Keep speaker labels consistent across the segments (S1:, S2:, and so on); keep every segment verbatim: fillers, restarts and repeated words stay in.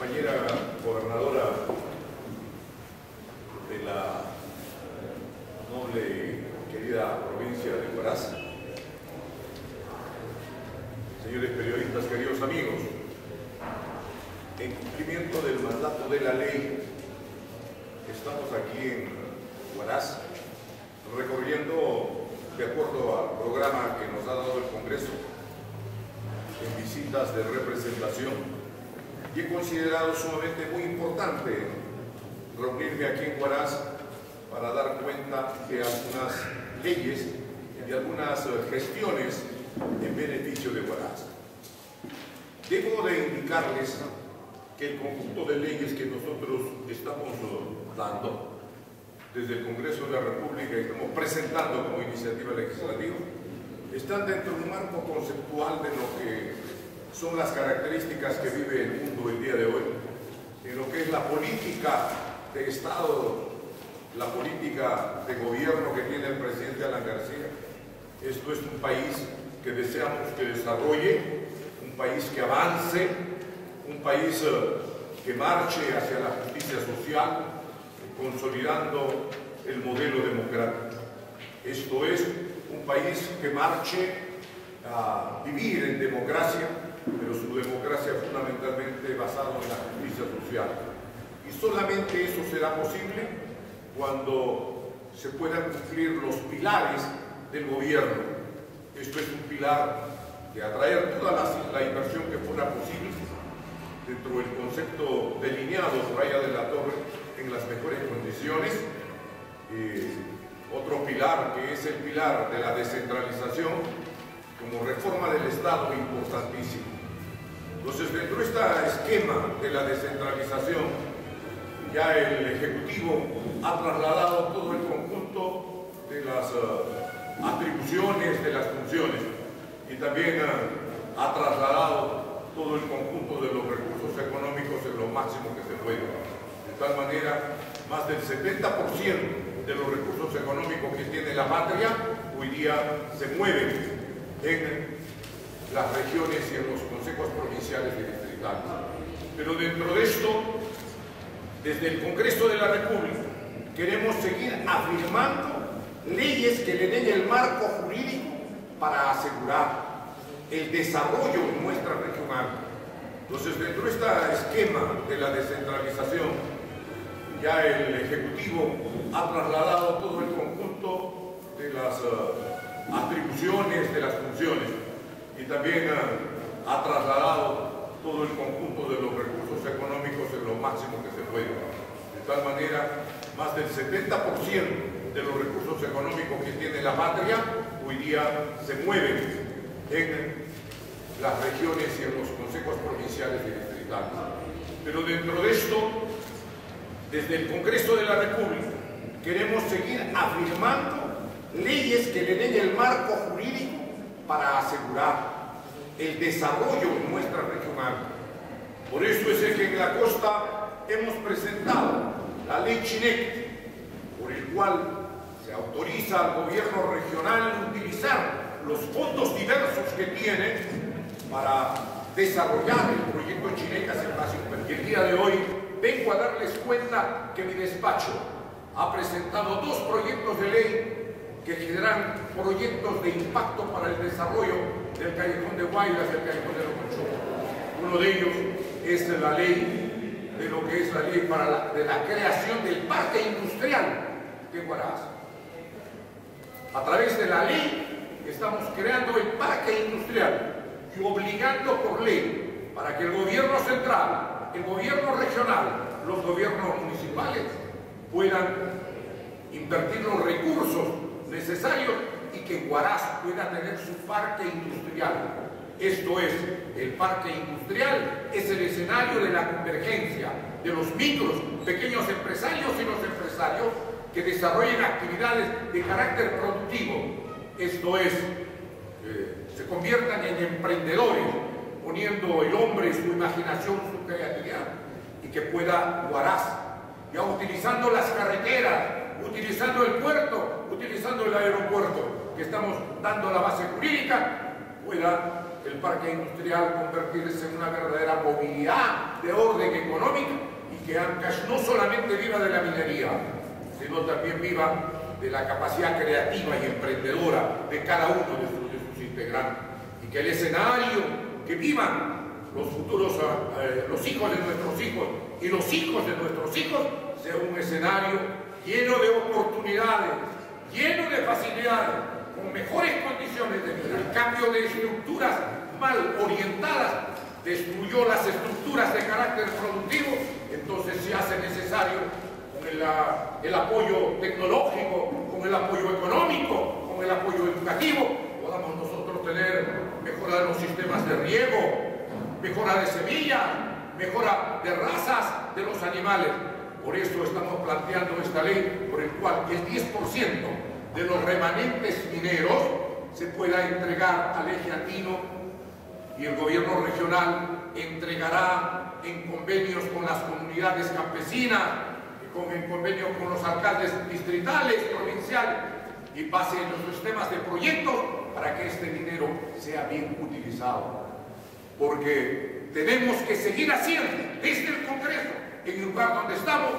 S1: compañera gobernadora de la noble y querida provincia de Huaraz, señores periodistas, queridos amigos, en cumplimiento del mandato de la ley, estamos aquí en Huaraz recorriendo, de acuerdo al programa que nos ha dado el Congreso, en visitas de representación, y he considerado sumamente muy importante reunirme aquí en Huaraz para dar cuenta de algunas leyes y de algunas gestiones en beneficio de Huaraz. Debo de indicarles que el conjunto de leyes que nosotros estamos dando desde el Congreso de la República y estamos presentando como iniciativa legislativa están dentro de un marco conceptual de lo que son las características que vive el mundo el día de hoy, en lo que es la política de Estado, la política de gobierno que tiene el presidente Alan García. Esto es un país que deseamos que desarrolle, un país que avance, un país que marche hacia la justicia social, consolidando el modelo democrático. Esto es un país que marche a vivir en democracia, pero su democracia fundamentalmente basada en la justicia social. Y solamente eso será posible cuando se puedan cumplir los pilares del gobierno. Esto es un pilar de atraer toda la, la inversión que fuera posible dentro del concepto delineado por allá de la Torre en las mejores condiciones. Eh, otro pilar que es el pilar de la descentralización como reforma del Estado importantísimo. Entonces, dentro de este esquema de la descentralización, ya el Ejecutivo ha trasladado todo el conjunto de las uh, atribuciones, de las funciones, y también uh, ha trasladado todo el conjunto de los recursos económicos en lo máximo que se puede. De tal manera, más del setenta por ciento de los recursos económicos que tiene la patria hoy día se mueven en las regiones y en los consejos provinciales y distritales. Pero dentro de esto, desde el Congreso de la República, queremos seguir afirmando leyes que le den el marco jurídico para asegurar el desarrollo de nuestra regional. Entonces, dentro de este esquema de la descentralización, ya el Ejecutivo ha trasladado todo el conjunto de las uh, atribuciones, de las funciones, y también uh, ha trasladado todo el conjunto de los recursos económicos en lo máximo que se puede. De tal manera, más del setenta por ciento de los recursos económicos que tiene la patria hoy día se mueven en las regiones y en los consejos provinciales y distritales. Pero dentro de esto, desde el Congreso de la República, queremos seguir afirmando leyes que le den el marco jurídico para asegurar el desarrollo de nuestra regional. Por eso es que en la costa hemos presentado la ley Chinek, por el cual se autoriza al gobierno regional utilizar los fondos diversos que tiene para desarrollar el proyecto Chinek hacia el Pacífico. Y el día de hoy vengo a darles cuenta que mi despacho ha presentado dos proyectos de ley que generan proyectos de impacto para el desarrollo del Callejón de Guaylas y el Callejón de Loconchó. Uno de ellos es la ley de lo que es la ley para la, de la creación del parque industrial de Huaraz. A través de la ley estamos creando el parque industrial y obligando por ley para que el gobierno central, el gobierno regional, los gobiernos municipales puedan invertir los recursos necesarios y que Huaraz pueda tener su parque industrial. Esto es, el parque industrial es el escenario de la convergencia de los micros, pequeños empresarios y los empresarios que desarrollen actividades de carácter productivo. Esto es, eh, se conviertan en emprendedores, poniendo el hombre, su imaginación, su creatividad, y que pueda Huaraz, ya utilizando las carreteras, utilizando el puerto, utilizando el aeropuerto, que estamos dando la base jurídica, pueda el parque industrial convertirse en una verdadera movilidad de orden económico y que Ancash no solamente viva de la minería, sino también viva de la capacidad creativa y emprendedora de cada uno de sus, de sus integrantes, y que el escenario que vivan los futuros, eh, los hijos de nuestros hijos y los hijos de nuestros hijos sea un escenario lleno de oportunidades, lleno de facilidades, con mejores condiciones de vida. El cambio de estructuras mal orientadas destruyó las estructuras de carácter productivo, entonces se hace necesario con el, el apoyo tecnológico, con el apoyo económico, con el apoyo educativo, podamos nosotros tener mejora de los sistemas de riego, mejora de semillas, mejora de razas de los animales. Por eso estamos planteando esta ley por el cual el diez por ciento de los remanentes mineros se pueda entregar al eje andino y el gobierno regional entregará en convenios con las comunidades campesinas, con, en convenios con los alcaldes distritales, provinciales, y base en los sistemas de proyectos para que este dinero sea bien utilizado. Porque tenemos que seguir haciendo desde el Congreso, en el lugar donde estamos,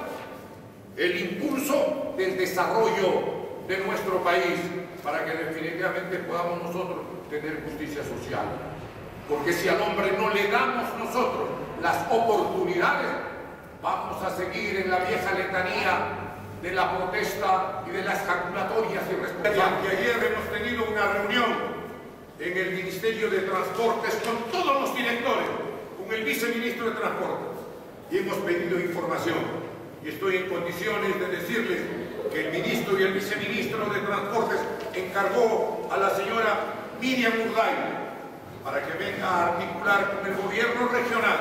S1: el impulso del desarrollo de nuestro país para que definitivamente podamos nosotros tener justicia social. Porque si al hombre no le damos nosotros las oportunidades, vamos a seguir en la vieja letanía de la protesta y de las calculatorias irresponsables. Que ayer hemos tenido una reunión en el Ministerio de Transportes con todos los directores, con el viceministro de Transportes, y hemos pedido información. Y estoy en condiciones de decirles que el ministro y el viceministro de Transportes encargó a la señora Miriam Urday para que venga a articular con el gobierno regional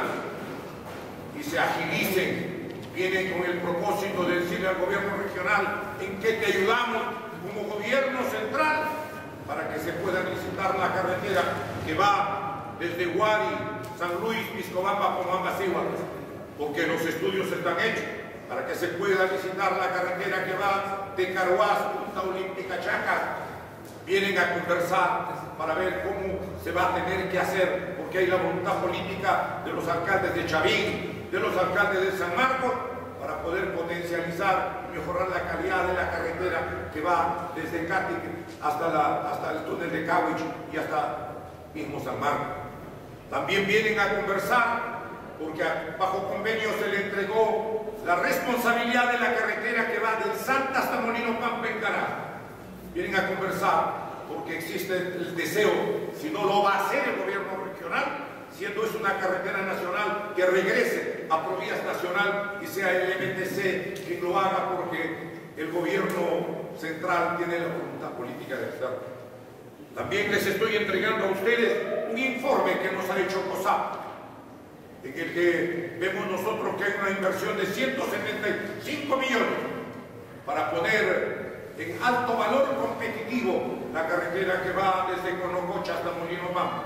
S1: y se agilicen. Vienen con el propósito de decirle al gobierno regional en qué te ayudamos como gobierno central para que se pueda licitar la carretera que va desde Huari, San Luis, Piscobamba, Pomamba, Sigua, porque los estudios están hechos para que se pueda licitar la carretera que va de Caruás, Punta Olímpica, Chaca. Vienen a conversar para ver cómo se va a tener que hacer, porque hay la voluntad política de los alcaldes de Chavín, de los alcaldes de San Marcos, para poder potencializar y mejorar la calidad de la carretera que va desde Cátic hasta, la, hasta el túnel de Cahuich y hasta mismo San Marcos. También vienen a conversar porque bajo convenio se le entregó la responsabilidad de la carretera que va del Salta hasta Molino Pampa en Cará. Vienen a conversar porque existe el deseo, si no lo va a hacer el gobierno regional, siendo es una carretera nacional, que regrese a Provías Nacional y sea el M T C quien lo haga, porque el gobierno central tiene la voluntad política de hacerlo. También les estoy entregando a ustedes un informe que nos ha hecho COSAP, en el que vemos nosotros que hay una inversión de ciento setenta y cinco millones para poner en alto valor competitivo la carretera que va desde Conococha hasta Molino Pampa.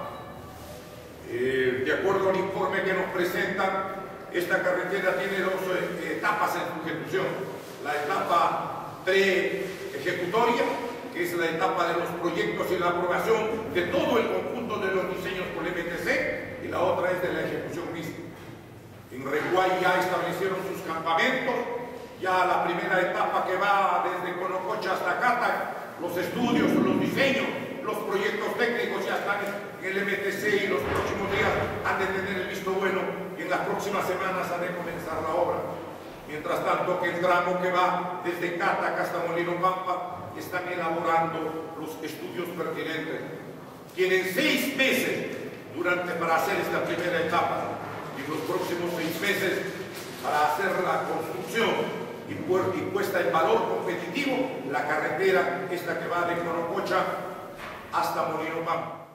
S1: Eh, de acuerdo al informe que nos presentan, esta carretera tiene dos eh, etapas en su ejecución. La etapa pre-ejecutoria, que es la etapa de los proyectos y la aprobación de todo el conjunto de los diseños por M T C, y la otra es de la ejecución misma. En Reguay ya establecieron sus campamentos, ya la primera etapa que va desde Conococha hasta Cata, los estudios, los diseños, los proyectos técnicos ya están en el M T C y los próximos días han de tener el visto bueno y en las próximas semanas han de comenzar la obra. Mientras tanto que el tramo que va desde Catac hasta Molino Pampa están elaborando los estudios pertinentes. Tienen seis meses durante para hacer esta primera etapa y los próximos seis meses para hacer la construcción y, y puesta en valor competitivo la carretera esta que va de Conococha hasta Molino Pampa.